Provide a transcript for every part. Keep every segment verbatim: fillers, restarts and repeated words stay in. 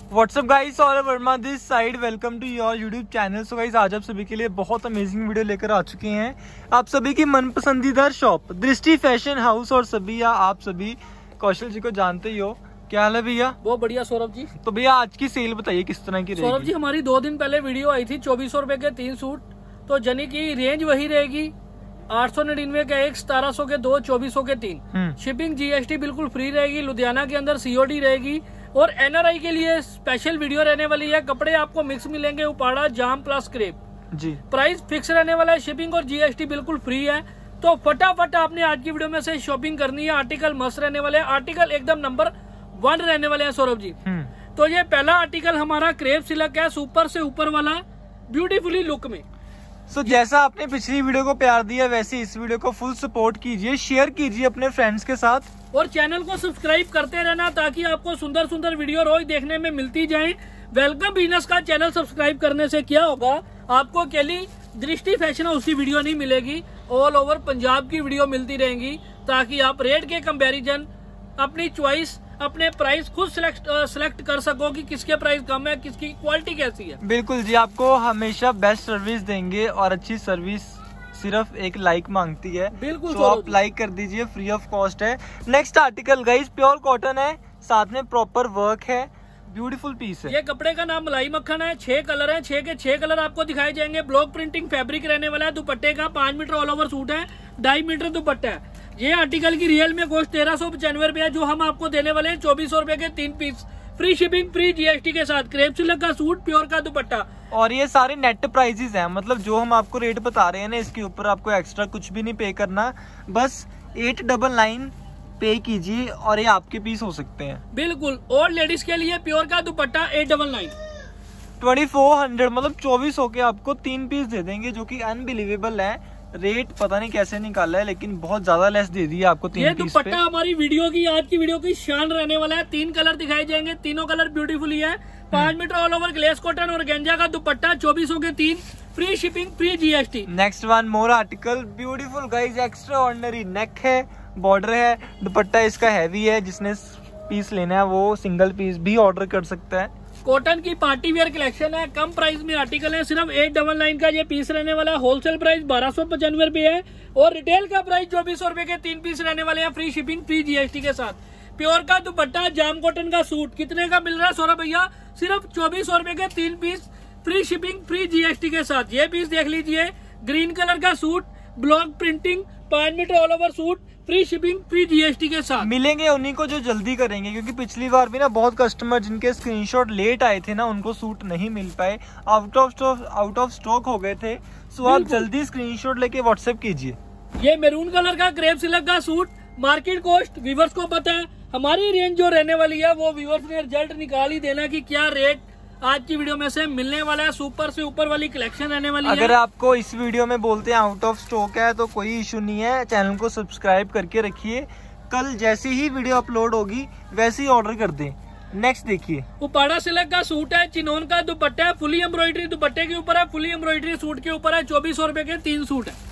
WhatsApp guys, Saurabh Verma this side, welcome to your YouTube channel. So guys, आज आप सभी के लिए बहुत अमेजिंग वीडियो लेकर आ चुके हैं। आप सभी की मन पसंदीदा शॉप दृष्टि फैशन हाउस। और सभी या आप सभी कौशल जी को जानते ही हो। क्या हाल है भैया? बहुत बढ़िया सौरभ जी। तो भैया आज की सेल बताइए किस तरह की रहेगी? सौरभ जी, हमारी दो दिन पहले वीडियो आई थी चौबीस सौ रूपये के तीन सूट, तो जनी की रेंज वही रहेगी। आठ सौ निन्यानवे का एक, सतारह सौ के दो, चौबीस सौ के तीन। शिपिंग जीएसटी बिल्कुल फ्री रहेगी। लुधियाना के अंदर सीओडी रहेगी। और एनआरआई के लिए स्पेशल वीडियो रहने वाली है। कपड़े आपको मिक्स मिलेंगे, उपाड़ा, जाम प्लस क्रेप जी। प्राइस फिक्स रहने वाला है। शिपिंग और जीएसटी बिल्कुल फ्री है। तो फटाफट आपने आज की वीडियो में से शॉपिंग करनी है। आर्टिकल मस्त रहने वाले हैं। आर्टिकल एकदम नंबर वन रहने वाले हैं सौरभ जी। तो ये पहला आर्टिकल हमारा क्रेप सिल्क है, सुपर से ऊपर वाला, ब्यूटीफुली लुक में। सो so, जैसा आपने पिछली वीडियो को प्यार दिया, वैसे इस वीडियो को फुल सपोर्ट कीजिए, शेयर कीजिए अपने फ्रेंड्स के साथ और चैनल को सब्सक्राइब करते रहना, ताकि आपको सुंदर सुंदर वीडियो रोज देखने में मिलती जाए। वेलकम बिजनेस का चैनल सब्सक्राइब करने से क्या होगा, आपको केवल दृष्टि फैशन हाउस की वीडियो नहीं मिलेगी, ऑल ओवर पंजाब की वीडियो मिलती रहेंगी, ताकि आप रेट के कंपैरिजन, अपनी चॉइस, अपने प्राइस खुद सिलेक्ट सिलेक्ट कर सको कि किसके प्राइस कम है, किसकी क्वालिटी कैसी है। बिल्कुल जी, आपको हमेशा बेस्ट सर्विस देंगे और अच्छी सर्विस सिर्फ एक लाइक मांगती है। बिल्कुल, तो आप लाइक कर दीजिए, फ्री ऑफ कॉस्ट है। Next article guys pure cotton है, साथ में प्रॉपर वर्क है, ब्यूटीफुल पीस है। ये कपड़े का नाम मलाई मक्खन है। छह कलर है, छह के छह कलर आपको दिखाए जाएंगे। ब्लॉक प्रिंटिंग फैब्रिक रहने वाला है। दुपट्टे का पांच मीटर ऑल ओवर सूट है, ढाई मीटर दुपट्टा है। ये आर्टिकल की रियल में कॉस्ट तेरह सौ पचानवे रुपए है, जो हम आपको देने वाले हैं चौबीस सौ रुपए के तीन piece, free shipping, free GST के साथ। क्रेप सिल्क का सूट, प्योर का दुपट्टा। और ये सारे नेट प्राइजेस हैं, मतलब जो हम आपको रेट बता रहे हैं ना, इसके ऊपर आपको एक्स्ट्रा कुछ भी नहीं पे करना, बस एट डबल नाइन पे कीजिए और ये आपके पीस हो सकते हैं। बिल्कुल। और लेडीज के लिए प्योर का दुपट्टा eight double nine, twenty four hundred, मतलब चौबीस सौ के आपको तीन पीस दे देंगे, जो कि अनबिलीवेबल है। रेट पता नहीं कैसे निकाला है, लेकिन बहुत ज्यादा लेस दे दी है आपको तीन ये पीस दुपट्टा पे। हमारी वीडियो की, आज की वीडियो की शान रहने वाला है। तीन कलर दिखाए जाएंगे, तीनों कलर ब्यूटीफुली है। पांच metre all over glace cotton और गेंजा का दुपट्टा, चौबीस सौ के तीन, free shipping, free GST. Next one more article, beautiful guys, extraordinary neck है, बॉर्डर है, दुपट्टा इसका हैवी है। जिसने पीस लेना है वो सिंगल पीस भी ऑर्डर कर सकता है। कॉटन की पार्टी वेयर कलेक्शन है। कम प्राइस में आर्टिकल है, सिर्फ एट डबल नाइन का ये पीस रहने वाला है। होलसेल प्राइस बारह सौ पचानवे रुपए है और रिटेल का प्राइस चौबीस सौ रुपए के तीन पीस रहने वाले हैं, फ्री शिपिंग, फ्री जीएसटी के साथ। प्योर का दुपट्टा, जाम कॉटन का सूट कितने का मिल रहा है सौरभ भैया? सिर्फ चौबीस सौ रुपए के तीन piece, free shipping, free GST के साथ। ये पीस देख लीजिए, ग्रीन कलर का सूट, ब्लॉक प्रिंटिंग, पांच metre all over suit, free shipping, free GST के साथ। मिलेंगे उन्हीं को जो जल्दी करेंगे, क्योंकि पिछली बार भी ना बहुत कस्टमर जिनके स्क्रीनशॉट लेट आए थे ना, उनको सूट नहीं मिल पाए, out of stock out of stock हो गए थे। सो आप जल्दी स्क्रीनशॉट लेके व्हाट्सएप कीजिए। ये मैरून कलर का क्रेप सिल्क का सूट, मार्केट कॉस्ट व्यूवर्स को पता है। हमारी रेंज जो रहने वाली है वो व्यूवर्स ने रिजल्ट निकाल ही देना कि क्या रेट आज की वीडियो में से मिलने वाला है। सुपर से ऊपर वाली कलेक्शन रहने वाली अगर है। अगर आपको इस वीडियो में बोलते हैं आउट ऑफ स्टॉक है, तो कोई इशू नहीं है, चैनल को सब्सक्राइब करके रखिए। कल जैसे ही वीडियो अपलोड होगी वैसे ही ऑर्डर कर दें। नेक्स्ट देखिए, उपाड़ा सिल्क का सूट है, चिनोन का दुपट्टा है, फुली एम्ब्रॉयडरी दुपट्टे के ऊपर है, फुली एम्ब्रॉयडरी सूट के ऊपर है, चौबीस सौ रुपए के तीन सूट है।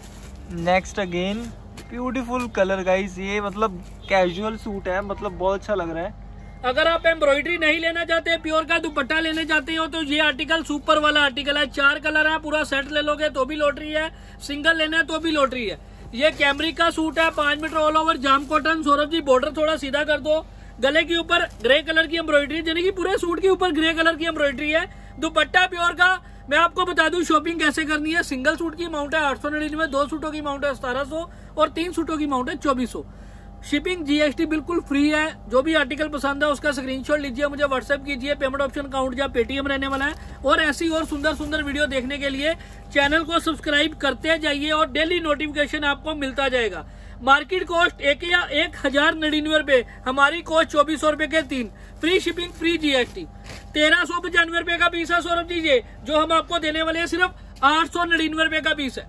Next again beautiful colour guys, ये मतलब कैजुअल सूट है, मतलब बहुत अच्छा लग रहा है। अगर आप एम्ब्रॉयडरी नहीं लेना चाहते, प्योर का दुपट्टा लेने चाहते हो, तो ये आर्टिकल सुपर वाला आर्टिकल है। चार कलर है, पूरा सेट ले लोगे तो भी लॉटरी है, सिंगल लेना है तो भी लॉटरी है। ये कैमरिक का सूट है, पांच metre all over jam cotton. Saurabh ji, border थोड़ा सीधा कर दो। गले के ऊपर ग्रे कलर की एम्ब्रॉयडरी, यानी कि पूरे सूट के ऊपर ग्रे कलर की एम्ब्रॉयडरी है। दुपट्टा प्योर का। मैं आपको बता दूं शॉपिंग कैसे करनी है। सिंगल सूट की अमाउंट है आठ सौ निन्यानवे, दो सूटों की अमाउंट है सतारह सौ और तीन सूटों की अमाउंट है चौबीस सौ। शिपिंग जीएसटी बिल्कुल फ्री है। जो भी आर्टिकल पसंद है उसका स्क्रीनशॉट लीजिए, मुझे व्हाट्सएप कीजिए। पेमेंट ऑप्शन अकाउंट या पेटीएम रहने वाला है। और ऐसी और सुंदर सुंदर वीडियो देखने के लिए चैनल को सब्सक्राइब करते जाइए और डेली नोटिफिकेशन आपको मिलता जाएगा। मार्केट कॉस्ट एक या एक हजार निन्यानवे रुपए, हमारी कॉस्ट चौबीस सौ रुपए के तीन, फ्री शिपिंग, फ्री जीएसटी। तेरह सौ पचानवे रुपए का पीस है सौरभ जी, ये जो हम आपको देने वाले हैं सिर्फ आठ सौ निन्यानवे रुपए का पीस है।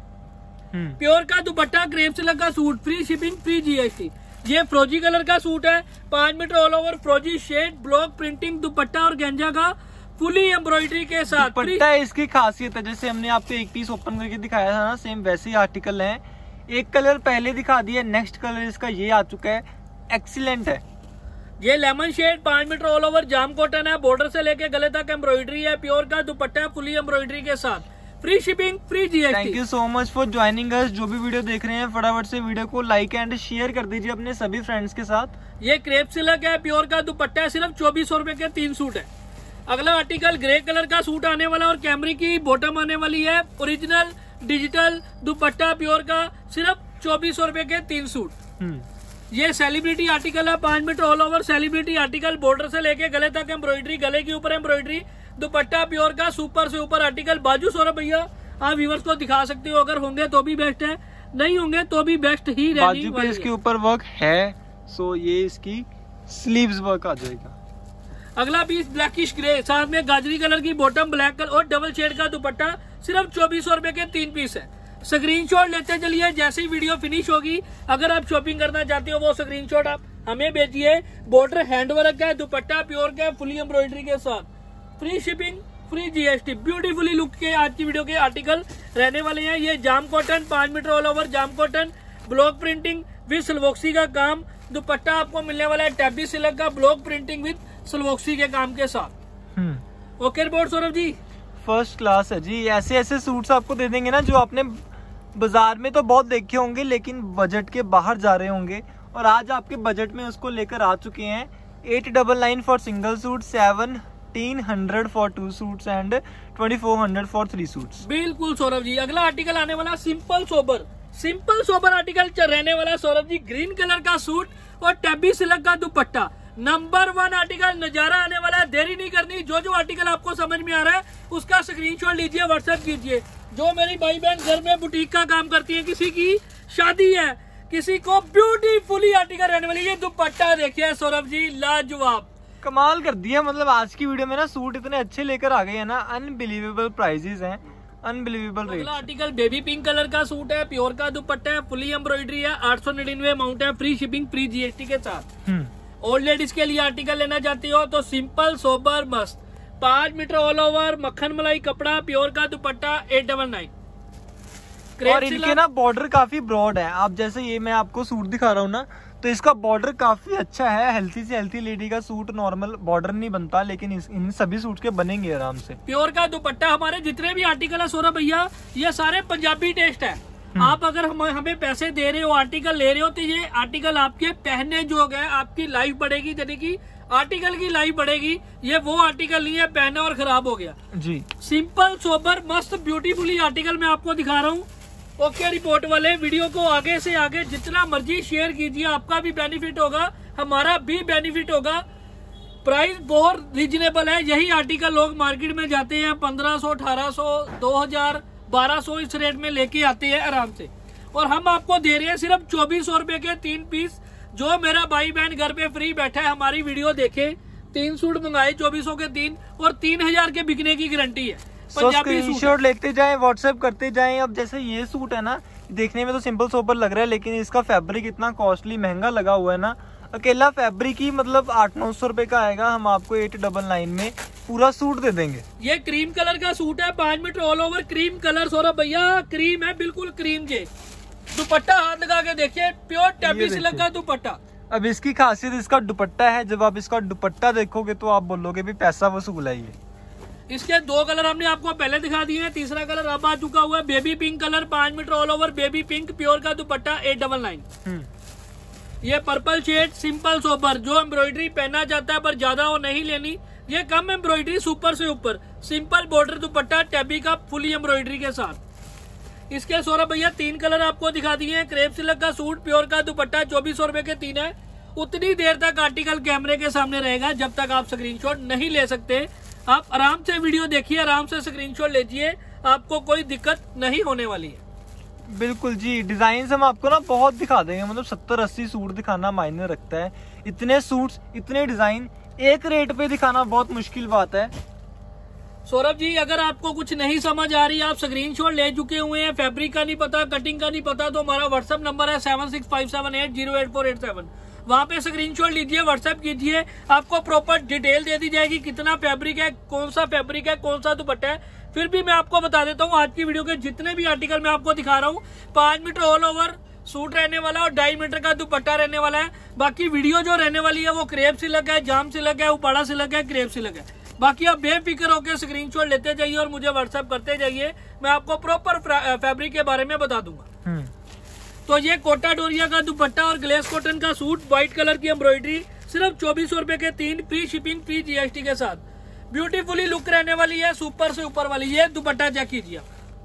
प्योर का दुपट्टा, क्रेप सिल्क का suit, free shipping, free GST. ये फ्रोजी कलर का सूट है, पांच मीटर ऑल ओवर फ्रोजी शेड, ब्लॉक प्रिंटिंग दुपट्टा और गेंजा का, फुली एम्ब्रॉयडरी के साथ। दुपट्टा इसकी खासियत है, जैसे हमने आपको एक पीस ओपन करके दिखाया था ना, सेम वैसे ही आर्टिकल है। एक कलर पहले दिखा दिया, नेक्स्ट कलर इसका ये आ चुका है, एक्सीलेंट है। ये लेमन शेड पांच metre all over jam cotton है, बॉर्डर से लेके गले तक एम्ब्रॉयडरी है, प्योर का दुपट्टा है फुली एम्ब्रॉयडरी के साथ, free shipping free GST. Thank you so much for joining us. जो भी वीडियो देख रहे हैं फटाफट से वीडियो को लाइक एंड शेयर कर दीजिए अपने सभी फ्रेंड्स के साथ। ये क्रेप सिल्क है, प्योर का दुपट्टा है, सिर्फ चौबीस सौ रुपए के तीन सूट है। अगला आर्टिकल ग्रे कलर का सूट आने वाला और कैमरी की बॉटम आने वाली है, ओरिजिनल डिजिटल दुपट्टा प्योर का, सिर्फ चौबीस सौ रुपए के तीन सूट। ये सेलिब्रिटी आर्टिकल है, पांच metre all over celebrity article, border से लेके गले तक एम्ब्रॉयडरी, गले के ऊपर एम्ब्रॉयडरी, दुपट्टा प्योर का, सुपर से ऊपर आर्टिकल। बाजू सौरभ भैया आप व्यूअर्स को दिखा सकते हो, अगर होंगे तो भी बेस्ट है, नहीं होंगे तो भी बेस्ट ही रहनी बाजू पे इसके ऊपर वर्क है, सो ये इसकी स्लीव्स वर्क आ जाएगा। अगला पीस ब्लैकिश ग्रे, साथ में गाजरी कलर की बॉटम, ब्लैक कलर और डबल शेड का दुपट्टा, सिर्फ चौबीस सौ रुपए के तीन पीस है। स्क्रीनशॉट लेते चलिए, जैसे ही वीडियो फिनिश होगी अगर आप शॉपिंग करना चाहते हो वो स्क्रीनशॉट आप हमें भेजिए। बॉर्डर हैंडवर्क है, दुपट्टा प्योर का फुली एम्ब्रॉयडरी के साथ, free shipping free GST. Beautifully look के आज की वीडियो के आर्टिकल रहने वाले हैं। ये जाम कॉटन पांच metre all over jam cotton, block printing with सलवॉक्सी का काम, दुपट्टा आपको मिलने वाला है टैबी सिल्क का, ब्लॉक प्रिंटिंग विद सलवॉक्सी के काम के साथ। Okay report Saurabh ji, first class है जी। ऐसे ऐसे सूट्स आपको दे देंगे ना जो आपने बाजार में तो बहुत देखे होंगे लेकिन बजट के बाहर जा रहे होंगे, और आज आपके बजट में उसको लेकर आ चुके हैं। Eight double nine for single suit, seventeen hundred for two suits and twenty four hundred for three suits. बिल्कुल सौरभ जी। अगला आर्टिकल आने वाला simple sober, simple sober article रहने वाला सौरभ जी, ग्रीन कलर का सूट और टैबी सिल्क का दुपट्टा, नंबर वन आर्टिकल नजारा आने वाला है। देरी नहीं करनी, जो जो आर्टिकल आपको समझ में आ रहा है उसका स्क्रीनशॉट लीजिए, व्हाट्सएप कीजिए। जो मेरी भाई बहन घर में बुटीक का काम करती है, किसी की शादी है, किसी को ब्यूटीफुली आर्टिकल रहने वाली, ये दुपट्टा देखिए सौरभ जी, लाजवाब कमाल कर दिया। मतलब आज की वीडियो में ना सूट इतने अच्छे लेकर आ गए हैं ना, अनबिलीवेबल प्राइजेस हैं, अनबिलीवेबल रेट। अगला आर्टिकल बेबी पिंक कलर का सूट है, प्योर का दुपट्टा है, फुली एम्ब्रॉयडरी है, आठ सौ निन्यानवे अमाउंट है, फ्री शिपिंग फ्री जीएसटी के साथ। ओल्ड लेडीज के लिए आर्टिकल लेना चाहती हो तो सिंपल सोबर मस्त, पांच मीटर ऑल ओवर मक्खन मलाई कपड़ा, प्योर का दुपट्टा, एट डबल नाइन। और इनके ना बॉर्डर काफी ब्रॉड है। आप जैसे ये मैं आपको सूट दिखा रहा हूँ ना, तो इसका बॉर्डर काफी अच्छा है। हेल्थी से हेल्थी लेडी का सूट नॉर्मल बॉर्डर नहीं बनता, लेकिन इस, इन सभी सूट के बनेंगे आराम से। प्योर का दुपट्टा, हमारे जितने भी आर्टिकल है सौरभ भैया ये सारे पंजाबी टेस्ट है। आप अगर हम हमें पैसे दे रहे हो, आर्टिकल ले रहे हो, तो ये आर्टिकल आपके पहनने जो है, आपकी लाइफ बढ़ेगी, यानी कि आर्टिकल की लाइफ बढ़ेगी। ये वो आर्टिकल नहीं है पहना और खराब हो गया जी। सिंपल सोबर मस्त ब्यूटीफुली आर्टिकल मैं आपको दिखा रहा हूँ। ओके रिपोर्ट वाले, वीडियो को आगे से आगे जितना मर्जी शेयर कीजिए, आपका भी बेनिफिट होगा, हमारा भी बेनिफिट होगा। प्राइस बहुत रीजनेबल है। यही आर्टिकल लोग मार्केट में जाते हैं पंद्रह सौ अठारह सौ दो हजार बारह सौ इस रेट में लेके आते हैं आराम से, और हम आपको दे रहे हैं सिर्फ चौबीस सौ रुपए के तीन पीस। जो मेरा भाई बहन घर पे फ्री बैठा है हमारी वीडियो देखे, तीन सूट मंगाए चौबीस सौ के तीन, और तीन हजार के बिकने की गारंटी है। पंजाबी स्क्रीनशॉट लेते जाएं, व्हाट्सएप करते जाएं। अब जैसे ये सूट है ना, देखने में तो सिंपल सोबर लग रहा है, लेकिन इसका फैब्रिक इतना कॉस्टली महंगा लगा हुआ है ना, अकेला फैब्रिक ही मतलब आठ नौ सौ रुपए का आएगा। हम आपको एट डबल नाइन में पूरा सूट दे देंगे। ये क्रीम कलर का सूट है, पांच metre all over cream colour Saurabh भैया, क्रीम है बिल्कुल क्रीम जे। दुपट्टा हाथ लगा के देखिए, प्योर टैबी सिल्क का दुपट्टा। अब इसकी खासियत इसका दुपट्टा है, जब आप इसका दुपट्टा देखोगे तो आप बोलोगे भी पैसा वसूल है ये। इसके दो कलर हमने आपको पहले दिखा दिए हैं, तीसरा कलर अब आ चुका हुआ है, बेबी पिंक कलर, पांच metre all over baby pink, pure का दुपट्टा, एट डबल नाइन। ये पर्पल शेड सिंपल सोबर, जो एम्ब्रॉयडरी पहना जाता है पर ज्यादा वो नहीं लेनी, ये कम एम्ब्रॉयडरी सुपर से ऊपर, सिंपल बॉर्डर दुपट्टा टैबी का फुली एम्ब्रॉयडरी के साथ। इसके सौरभ भैया तीन कलर आपको दिखा दिए हैं। क्रेप सिल्क का सूट, प्योर का दुपट्टा, चौबीस सौ रुपए के तीन है। उतनी देर तक आर्टिकल कैमरे के सामने रहेगा जब तक आप स्क्रीनशॉट नहीं ले सकते। आप आराम से वीडियो देखिए, आराम से स्क्रीनशॉट लीजिए, आपको कोई दिक्कत नहीं होने वाली है। बिल्कुल जी। डिजाइन हम आपको ना बहुत दिखा देंगे, मतलब सत्तर अस्सी सूट दिखाना मायने रखता है। इतने सूट्स, इतने डिजाइन एक रेट पे दिखाना बहुत मुश्किल बात है। सौरभ जी अगर आपको कुछ नहीं समझ आ रही, आप स्क्रीनशॉट ले चुके हुए हैं, फैब्रिक का नहीं पता, कटिंग का नहीं पता, तो हमारा व्हाट्सएप नंबर है seven six five seven eight zero eight four eight seven. वहाँ पे स्क्रीनशॉट लीजिए, व्हाट्सएप कीजिए, आपको प्रॉपर डिटेल दे दी जाएगी, कितना फैब्रिक है, कौन सा फैब्रिक है, कौन सा दुपट्टा है। फिर भी मैं आपको बता देता हूँ, आज की वीडियो के जितने भी आर्टिकल मैं आपको दिखा रहा हूँ, पांच मीटर ऑल ओवर सूट रहने वाला है और ढाई मीटर का दुपट्टा रहने वाला है। बाकी वीडियो जो रहने वाली है वो क्रेप सिल्क है, जाम सिल्क है, उपाड़ा सिल्क है, क्रेप सिल्क है। बाकी आप बेफिक्र होकर स्क्रीनशॉट लेते जाइए और मुझे व्हाट्सएप करते जाइए, मैं आपको प्रॉपर फैब्रिक के बारे में बता दूंगा। तो ये कोटा डोरिया का दुपट्टा और ग्लेस कॉटन का सूट, व्हाइट कलर की एम्ब्रॉयडरी, सिर्फ चौबीस सौ रुपए के तीन, फ्री शिपिंग, फ्री जीएसटी के साथ। ब्यूटीफुली लुक रहने वाली है, सुपर से ऊपर वाली। ये दुपट्टा चेक कीजिए।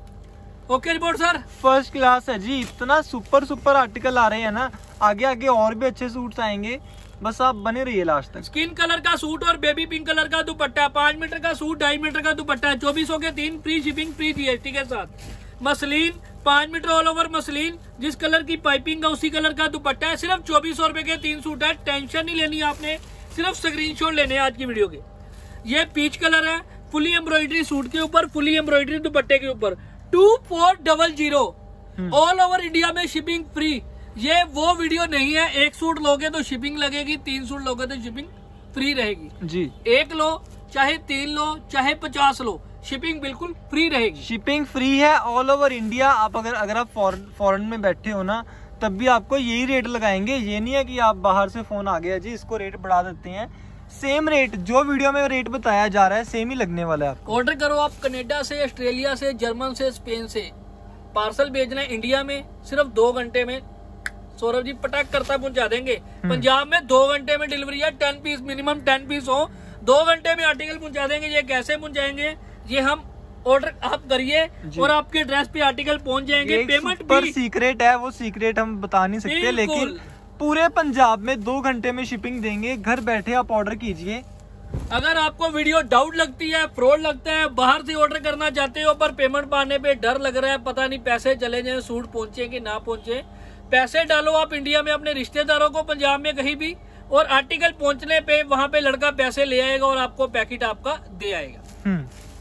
Okay report sir, first class है जी। इतना सुपर सुपर आर्टिकल आ रहे हैं ना, आगे आगे और भी अच्छे सूट्स आएंगे, बस आप बने रहिए लास्ट तक। स्किन कलर का सूट और बेबी पिंक कलर का दुपट्टा, पांच मीटर का सूट, ढाई मीटर का दुपट्टा है, चौबीस सौ के तीन, फ्री शिपिंग, फ्री जीएसटी के साथ। मसलिन पांच मीटर ऑल ओवर मसलिन, जिस कलर की पाइपिंग है उसी कलर का दुपट्टा है, सिर्फ चौबीस सौ रुपए के तीन सूट है। टेंशन नहीं लेनी आपने, सिर्फ स्क्रीनशॉट लेने हैं आज की वीडियो के। ये पीच कलर है, फुली एम्ब्रॉयडरी सूट के ऊपर, फुली एम्ब्रॉयडरी दुपट्टे के ऊपर, two four double zero, all over India में शिपिंग फ्री। ये वो वीडियो नहीं है एक सूट लोगे तो शिपिंग लगेगी, तीन सूट लोगे तो शिपिंग फ्री रहेगी जी। एक लो चाहे तीन लो चाहे पचास लो, शिपिंग बिल्कुल फ्री रहेगी। शिपिंग फ्री है ऑल ओवर इंडिया। आप अगर अगर आप फॉरेन में बैठे हो ना, तब भी आपको यही रेट लगाएंगे। ये नहीं है कि आप बाहर से फोन आ गया जी इसको रेट बढ़ा देते हैं। सेम रेट जो वीडियो में रेट बताया जा रहा है सेम ही लगने वाला है आपको। ऑर्डर करो आप कनाडा से, ऑस्ट्रेलिया से, जर्मन से, स्पेन से। पार्सल भेजना है इंडिया में, सिर्फ दो घंटे में सौरभ जी पटाख करता पहुंचा देंगे। पंजाब में दो घंटे में डिलीवरी है, ten piece minimum ten piece हो, दो घंटे में आर्टिकल पहुंचा देंगे। ये कैसे पहुंचाएंगे, ये हम ऑर्डर आप करिए और आपके एड्रेस पे आर्टिकल पहुंच जाएंगे। पेमेंट पर सीक्रेट है, वो सीक्रेट हम बता नहीं सकते, लेकिन पूरे पंजाब में दो घंटे में शिपिंग देंगे। घर बैठे आप ऑर्डर कीजिए। अगर आपको वीडियो डाउट लगती है, फ्रॉड लगता है, बाहर से ऑर्डर करना चाहते हो पर पेमेंट पाने पे डर लग रहा है, पता नहीं पैसे चले जाए, सूट पहुंचे कि ना पहुंचे, पैसे डालो आप इंडिया में अपने रिश्तेदारों को, पंजाब में कहीं भी, और आर्टिकल पहुंचने पे वहां पे लड़का पैसे ले आएगा और आपको पैकेट आपका दे आएगा।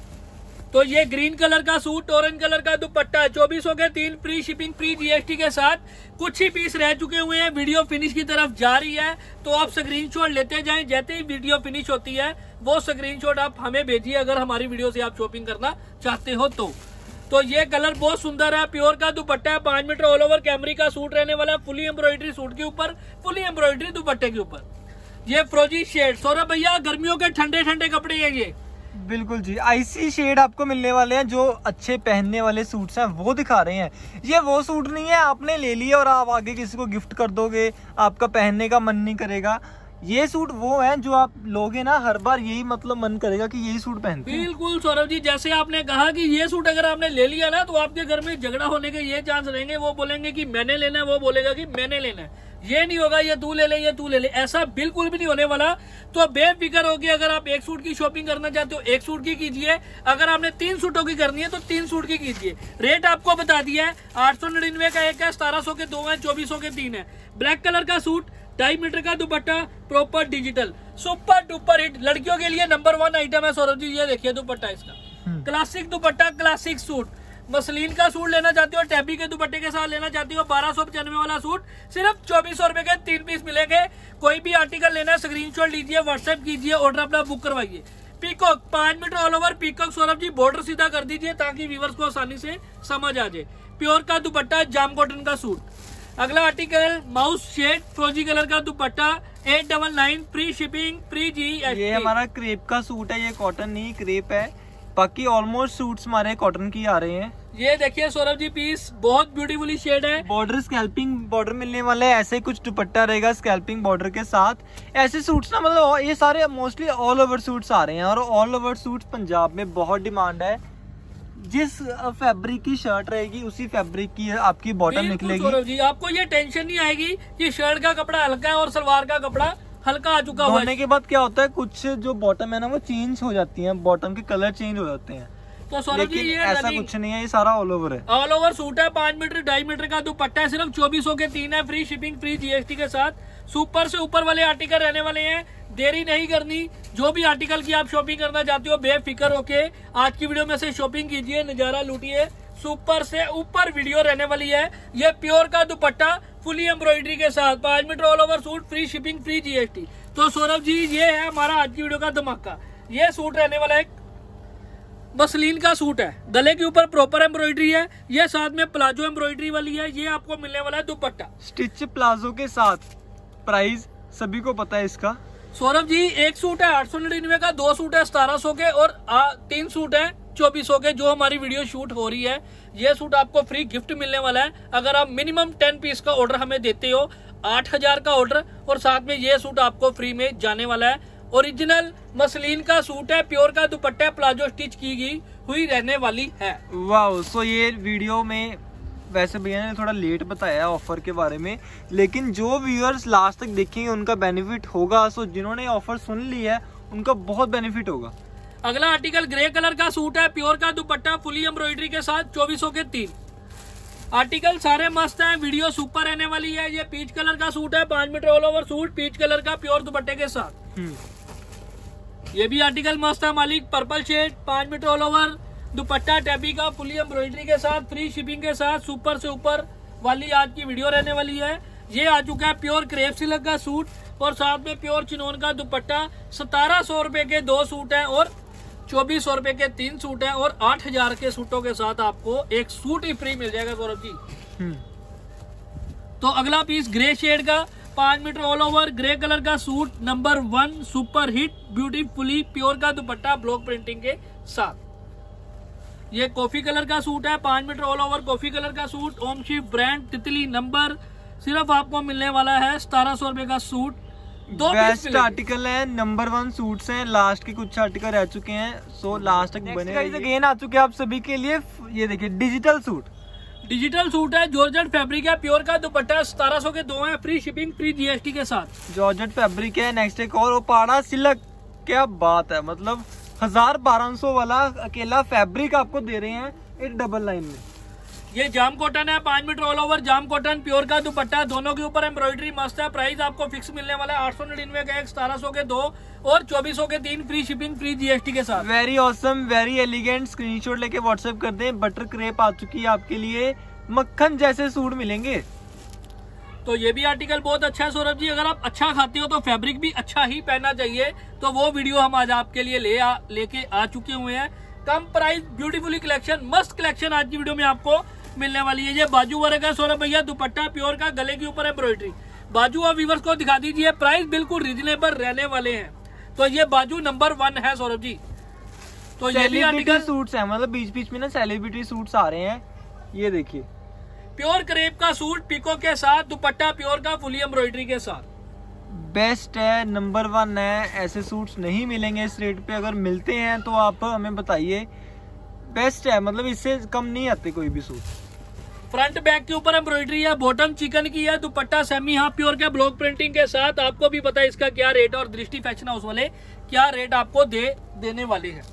तो ये ग्रीन कलर का सूट, ऑरेंज कलर का दुपट्टा, चौबीस सौ के तीन, फ्री शिपिंग, फ्री जीएसटी के साथ। कुछ ही पीस रह चुके हुए हैं, वीडियो फिनिश की तरफ जा रही है, तो आप स्क्रीनशॉट लेते जाएं। जैसे ही वीडियो फिनिश होती है वो स्क्रीनशॉट आप हमें भेजिए, अगर हमारी वीडियो से आप शॉपिंग करना चाहते हो तो। तो ये कलर बहुत सुंदर है, प्योर का दुपट्टा है, पांच मीटर ऑल ओवर कैमरी का सूट रहने वाला है, फुली एम्ब्रॉयडरी सूट के ऊपर, फुली एम्ब्रॉयडरी दुपट्टे के ऊपर। ये फ्रोजी शेड, सौरभ भैया गर्मियों के ठंडे ठंडे कपड़े हैं ये। बिल्कुल जी, आईसी शेड आपको मिलने वाले हैं। जो अच्छे पहनने वाले सूट्स हैं वो दिखा रहे हैं। ये वो सूट नहीं है आपने ले लिया और आप आगे किसी को गिफ्ट कर दोगे, आपका पहनने का मन नहीं करेगा। ये सूट वो है जो आप लोगे ना, हर बार यही मतलब मन करेगा कि यही सूट पहनते हैं। बिल्कुल सौरभ जी, जैसे आपने कहा कि ये सूट अगर आपने ले लिया ना तो आपके घर में झगड़ा होने के ये चांस रहेंगे। वो बोलेंगे कि मैंने लेना है, वो बोलेगा कि मैंने लेना है। ये नहीं होगा ये तू ले ले, ये तू ले ले, ऐसा बिल्कुल भी नहीं होने वाला। तो बेफिक्र होगी, अगर आप एक सूट की शॉपिंग करना चाहते हो एक सूट की कीजिए, अगर आपने तीन सूटों की करनी है तो तीन सूट की कीजिए। रेट आपको बता दिया है, आठ सौ निन्यानवे का एक है, सतारह सौ के दो है, चौबीस सौ के तीन है। ब्लैक कलर का सूट, ढाई मीटर का dupatta, proper digital, super duper hit, लड़कियों के लिए नंबर वन आइटम है सौरभ जी। ये देखिए दुपट्टा इसका, classic dupatta, classic suit. Muslin का सूट लेना चाहते हो, टैबी के दुपट्टे के साथ लेना चाहते हो, बारह सौ पचानवे वाला सूट सिर्फ चौबीस सौ रुपए के तीन पीस मिलेंगे। कोई भी आर्टिकल लेना है स्क्रीनशॉट लीजिए, व्हाट्सएप कीजिए, ऑर्डर अपना बुक करवाइए। पीकॉक पांच metre all over peacock, Saurabh ji border सीधा कर दीजिए ताकि व्यूअर्स को आसानी से समझ आ जाए। प्योर का दुपट्टा, जाम कॉटन का सूट। अगला आर्टिकल माउस शेड, फ्रोजी कलर का दुपट्टा, eight double nine, free shipping, free जी। ये हमारा क्रेप का सूट है, ये कॉटन नहीं क्रेप है। बाकी ऑलमोस्ट सूट्स हमारे कॉटन की आ रहे हैं। ये देखिए सौरभ जी पीस, बहुत ब्यूटीफुली शेड है। बॉर्डर स्कैल्पिंग बॉर्डर मिलने वाले हैं, ऐसे कुछ दुपट्टा रहेगा स्कैल्पिंग बॉर्डर के साथ। ऐसे सूट्स ना मतलब ये सारे मोस्टली ऑल ओवर सूट्स आ रहे हैं, और ऑल ओवर सूट्स पंजाब में बहुत डिमांड है। जिस फैब्रिक की शर्ट रहेगी उसी फैब्रिक की आपकी बॉटम निकलेगी। सौरभ जी आपको ये टेंशन नहीं आएगी कि शर्ट का कपड़ा हल्का है और सलवार का कपड़ा हल्का आ चुका हुआ है। धोने के बाद क्या होता है, कुछ जो बॉटम है ना वो चेंज हो जाती है, बॉटम के कलर चेंज हो जाते हैं। तो सौरभ जी ये ऐसा कुछ नहीं है, ये सारा ऑल ओवर है। ऑल ओवर सूट है, पांच मीटर ढाई मीटर का दुपट्टा है, सिर्फ चौबीस सौ के तीन है, फ्री शिपिंग, फ्री जीएसटी के साथ। सुपर से ऊपर वाले आर्टिकल रहने वाले हैं, देरी नहीं करनी। जो भी आर्टिकल की आप शॉपिंग करना चाहते हो बेफिक्र होके आज की वीडियो में से शॉपिंग कीजिए, नजारा लूटिए। सुपर से ऊपर वीडियो रहने वाली है। ये प्योर का दुपट्टा फुली एम्ब्रॉयडरी के साथ, पांच metre all over suit, free shipping, free GST. तो सौरभ जी ये है हमारा आज की वीडियो का धमाका। ये सूट रहने वाला है मसलिन का सूट है, गले के ऊपर प्रॉपर एम्ब्रॉयडरी है, ये साथ में प्लाजो एम्ब्रॉयडरी वाली है। ये आपको मिलने वाला है दुपट्टा स्टिच प्लाजो के साथ। प्राइस सभी को पता है इसका। सौरभ जी एक सूट है आठ सौ निन्यानवे का, दो सूट है सतारह सौ के और आ, तीन सूट है चौबीस सौ के जो हमारी वीडियो शूट हो रही है। ये सूट आपको फ्री गिफ्ट मिलने वाला है अगर आप मिनिमम टेन पीस का ऑर्डर हमें देते हो। आठ हजार का ऑर्डर और साथ में ये सूट आपको फ्री में जाने वाला है। ओरिजिनल मसलिन का सूट है, प्योर का दुपट्टा, प्लाजो स्टिच की गई हुई रहने वाली है। वाह, सो ये वीडियो में वैसे भैया ने थोड़ा लेट बताया ऑफर के बारे में, लेकिन जो व्यूअर्स लास्ट तक देखेंगे उनका बेनिफिट होगा। सो जिन्होंने ऑफर सुन लिया है उनका बहुत बेनिफिट होगा। अगला आर्टिकल ग्रे कलर का सूट है, प्योर का दुपट्टा, फुली एम्ब्रॉयडरी के साथ, चौबीस सौ के तीन। आर्टिकल सारे मस्त हैं, वीडियो सुपर रहने वाली है। ये पीच कलर का सूट है, पांच metre all over suit, peach colour का प्योर दुपट्टे के साथ। ये भी आर्टिकल मस्त है मालिक, पर्पल शेड, पांच metre all over dupatta, tabby का, फुली एम्ब्रॉयडरी के साथ, फ्री शिपिंग के साथ, सुपर से ऊपर वाली आज की वीडियो रहने वाली है। ये आ चुका है प्योर क्रेप सिल्क का सूट और साथ में प्योर चिनोन का दुपट्टा। सतारह सौ रुपए के दो सूट हैं और चौबीस सौ रुपए के तीन सूट हैं और आठ हजार के सूटों के साथ आपको एक सूट ही फ्री मिल जाएगा सौरभ जी। तो अगला पीस ग्रे शेड का, पांच metre all over grey colour का suit, number one super hit, beautifully pure का दुपट्टा, ब्लॉक प्रिंटिंग के साथ। ये कॉफी कलर का सूट है, पांच metre all over coffee colour का सूट, ओम शिव ब्रांड, तितली नंबर। सिर्फ आपको मिलने वाला है सतारह सौ रुपए का सूट। दो बेस्ट आर्टिकल है, नंबर वन सूट्स हैं, लास्ट के कुछ आर्टिकल रह चुके हैं, सो लास्ट तक बने अगेन आ चुके हैं आप सभी के लिए। ये देखिए डिजिटल सूट, डिजिटल सूट है, जॉर्जेट फैब्रिक है, प्योर का दुपट्टा, सतारह सौ के दो हैं, फ्री शिपिंग, फ्री जीएसटी के साथ। जॉर्जेट फैब्रिक है। नेक्स्ट एक और ओपाड़ा सिल्क, क्या बात है, मतलब हजार बारह सौ वाला अकेला फैब्रिक आपको दे रहे हैं एक डबल लाइन में। ये जाम कॉटन है, पांच metre all over jam cotton, pure का दुपट्टा, दोनों के ऊपर एम्ब्रॉयडरी मस्त है। प्राइस आपको फिक्स मिलने वाला है आठ सौ निन्यानवे का एक, सतारह सौ के दो और चौबीस सौ के तीन, फ्री शिपिंग, फ्री जीएसटी के साथ। Very awesome, very elegant. Screenshot लेके व्हाट्सएप कर दें। बटर क्रेप आ चुकी है आपके लिए, मक्खन जैसे सूट मिलेंगे। तो ये भी आर्टिकल बहुत अच्छा है सौरभ जी। अगर आप अच्छा खाते हो तो फैब्रिक भी अच्छा ही पहनना चाहिए, तो वो वीडियो हम आज आपके लिए ले आ, लेके आ चुके हुए हैं। कम प्राइस, ब्यूटीफुली कलेक्शन, मस्त कलेक्शन आज की वीडियो में आपको मिलने वाली है। ये बाजू वर्क है सौरभ भैया, दुपट्टा प्योर का, गले के ऊपर एम्ब्रॉयडरी। बाजू और व्यूअर्स को दिखा दीजिए, प्राइस बिल्कुल रीजनेबल रहने वाले हैं। तो ये बाजू नंबर वन है सौरभ जी। तो ये भी आर्टिकल सूट्स है, मतलब बीच बीच में ना सेलिब्रिटी सूट्स आ रहे हैं। ये देखिए प्योर क्रेप का सूट, पिको के साथ, दुपट्टा प्योर का, फुली एम्ब्रॉयडरी के साथ। बेस्ट है, नंबर वन है। ऐसे सूट्स नहीं मिलेंगे इस रेट पे, अगर मिलते हैं तो आप हमें बताइए। बेस्ट है, मतलब इससे कम नहीं आते कोई भी सूट। फ्रंट बैक के ऊपर एम्ब्रॉयडरी है, बॉटम चिकन की है, दुपट्टा सेमी हाफ प्योर का, ब्लॉक प्रिंटिंग के साथ। आपको भी पता है इसका क्या रेट, और दृष्टि फैशन हाउस वाले क्या रेट आपको दे देने वाले हैं।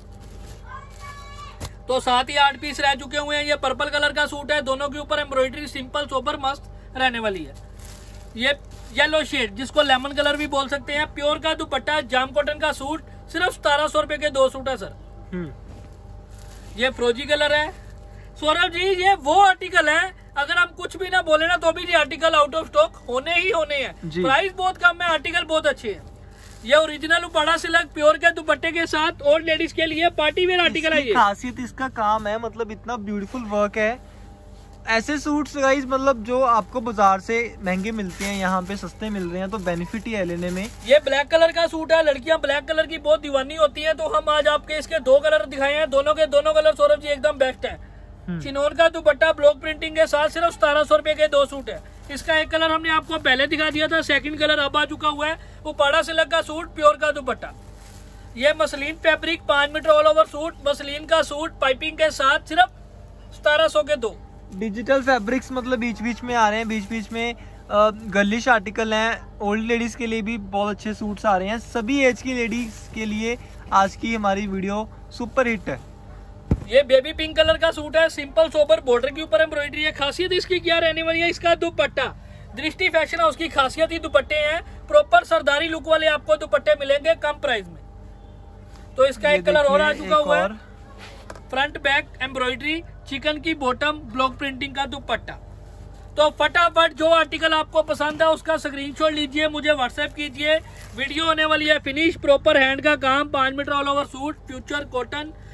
तो साथ ही आठ पीस रह चुके हुए हैं। ये पर्पल कलर का सूट है, दोनों के ऊपर एम्ब्रॉयडरी, सिंपल सोबर मस्त रहने वाली है। ये येलो शेड, जिसको लेमन कलर भी बोल सकते हैं, प्योर का दुपट्टा, जाम कॉटन का सूट, सिर्फ सतारह सौ रुपए के दो सूट है सर। ये फ्रोजी कलर है सौरभ जी। ये वो आर्टिकल है, अगर हम कुछ भी ना बोले ना तो भी ये आर्टिकल आउट ऑफ स्टॉक होने ही होने हैं। प्राइस बहुत कम है, आर्टिकल बहुत अच्छे हैं। ये ओरिजिनल उपाड़ा सिल्क, प्योर के दुपट्टे के साथ, और लेडीज के लिए पार्टी वेयर आर्टिकल है। ये खासियत इसका काम है, मतलब इतना ब्यूटीफुल वर्क है। ऐसे सूट्स गाइस, मतलब जो आपको बाजार से महंगे मिलते हैं, यहाँ पे सस्ते मिल रहे हैं, तो बेनिफिट ही है लेने में। ये ब्लैक कलर का सूट है, लड़कियां ब्लैक कलर की बहुत दीवानी होती हैं, तो हम आज आपके इसके दो कलर दिखाए हैं। दोनों के दोनों कलर सौरभ जी एकदम बेस्ट है। चिनोन का दुपट्टा, ब्लॉक प्रिंटिंग के साथ, सिर्फ सतारह सौ रुपए के दो सूट है। इसका एक कलर हमने आपको पहले दिखा दिया था, सेकंड कलर अब आ चुका हुआ है। उपाड़ा सिल्क का सूट, प्योर का दुपट्टा। ये मसलिन फैब्रिक, पांच metre all over suit, muslin का सूट, पाइपिंग के साथ, सिर्फ सतारह सौ के दो। डिजिटल फैब्रिक्स मतलब बीच बीच में आ रहे हैं, बीच बीच में गर्लिश आर्टिकल हैं। ओल्ड लेडीज के लिए भी बहुत अच्छे सूट्स आ रहे हैं। सभी एज की लेडीज के लिए आज की हमारी वीडियो सुपर हिट है। ये बेबी पिंक कलर का सूट है, सिंपल सोबर, बॉर्डर के ऊपर एम्ब्रॉयडरी है। खासियत इसकी क्या रहने वाली है, इसका दुपट्टा। दृष्टि फैशन हाउस की खासियत ही दुपट्टे हैं। प्रॉपर सरदारी लुक वाले आपको दुपट्टे मिलेंगे कम प्राइस में। तो इसका एक कलर और आ चुका हुआ है। फ्रंट बैक एम्ब्रॉयडरी, चिकन की बॉटम, ब्लॉक प्रिंटिंग का दुपट्टा। तो फटाफट जो आर्टिकल आपको पसंद है उसका स्क्रीनशॉट लीजिए, मुझे व्हाट्सएप कीजिए। वीडियो होने वाली है फिनिश, प्रॉपर हैंड का काम, पांच metre all over suit, future cotton,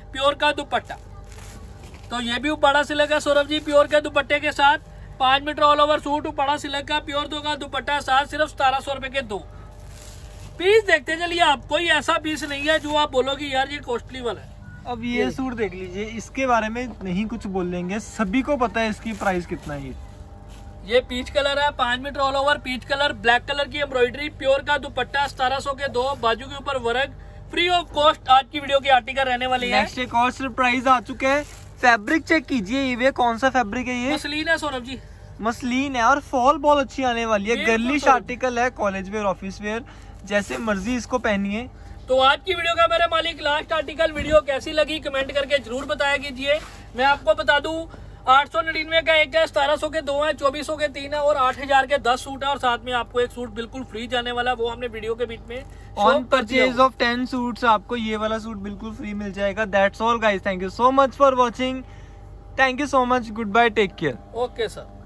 pure का दुपट्टा। तो ये भी उपाड़ा सिल्क है सौरभ जी, प्योर के दुपट्टे के साथ। पांच metre all over suit Uppada silk का, प्योर दो का दुपट्टा साथ, सिर्फ सतारह सौ रुपए के दो पीस। देखते चलिए, आप कोई ऐसा पीस नहीं है जो आप बोलोगे यार ये कॉस्टली वाला है। अब ये सूट देख लीजिए, इसके बारे में नहीं कुछ बोल लेंगे, सभी को पता है इसकी प्राइस कितना है। ये पीच कलर है, पांच metre all over peach colour, black colour की एम्ब्रॉयडरी, प्योर का दुपट्टा, सतारह सौ के दो, बाजू के ऊपर वर्क, फ्री ऑफ कॉस्ट आज की वीडियो के आर्टिकल रहने वाले हैं। नेक्स्ट एक और सरप्राइज आ चुका है। फैब्रिक चेक कीजिए, ये कौन सा फैब्रिक है? ये मसलीन है सौरभ जी, मसलीन है और फॉल बहुत अच्छी आने वाली है। गर्लिश बिल्कुल। आर्टिकल है, कॉलेज वेयर, ऑफिस वेयर, जैसे मर्जी इसको पहनिए। तो आज की वीडियो का मेरे मालिक लास्ट आर्टिकल वीडियो कैसी लगी कमेंट करके जरूर बताया कीजिए। मैं आपको बता दूं आठ सौ निन्यानवे का एक है, सतारह सौ के दो है, चौबीस सौ के तीन है और आठ हजार के दस सूट है और साथ में आपको एक सूट बिल्कुल फ्री जाने वाला, वो हमने वीडियो के बीच में on purchase of ten suits आपको ये वाला सूट बिल्कुल फ्री मिल जाएगा। That's all guys, thank you so much for watching, thank you so much, goodbye, take care. Okay sir.